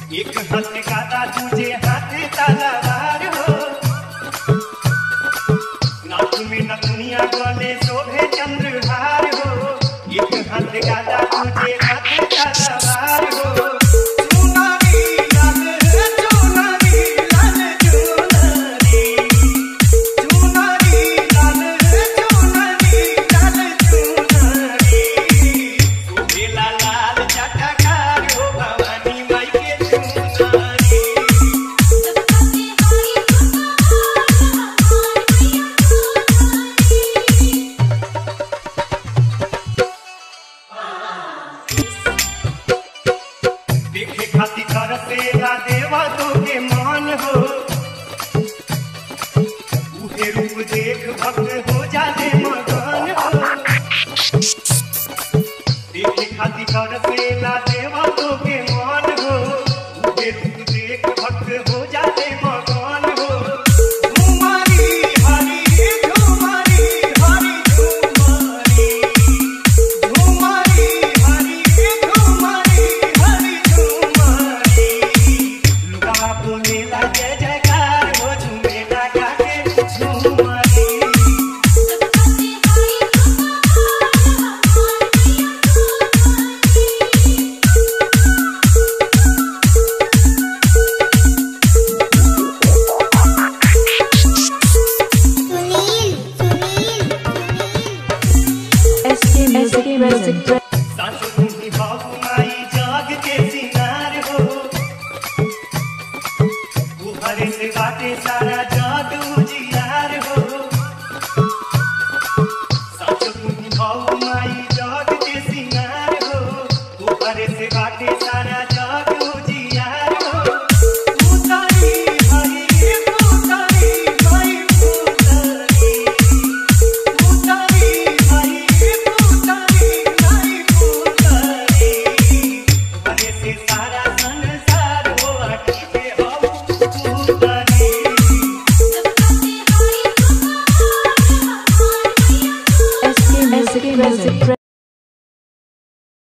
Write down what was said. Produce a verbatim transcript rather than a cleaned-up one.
एक हाथ गादा तुझे हाथ तलवार हो, नाक में नथुनिया गले शोभे चंद्रहार हो। एक हाथ गादा तुझे हाथ तलवार हो, चुनरी लाल चुनरी लाल चुनरी, चुनरी लाल चुनरी लाल चुनरी, शोभेला लाल चटकार हो भवानी माई के चुनरी। देखे खाती कर सेला देवा तो के मान हो, उहे रूप देख भक्त हो जाले मगन हो। देखे खाती कर सेला देवा तो के मान हो, उहे रूप देख भक्त हो जाले मगन हो। झुमरी हरी झुमरी हरी झुमरी, झुमरी हरी झुमरी हरी झुमरी, लुगा बोलेला जय जयकार हो झुमेला गाके झुमरी। सासु तुम्ही बाबू माई जाग के सिंगार हो, उभरे से बाटे सारा जाग उजियार हो। सासु तुम्ही बाबू माई जाग के सिंगार हो, उभरे से बाटे सारा जाग उजियार हो। पुतरी हरी पुतरी माई पुतरी, पुतरी हरी पुतरी माई पुतरी, उभरे से सारा संसार हो अटी पे हो पुतरी। S K Music Present.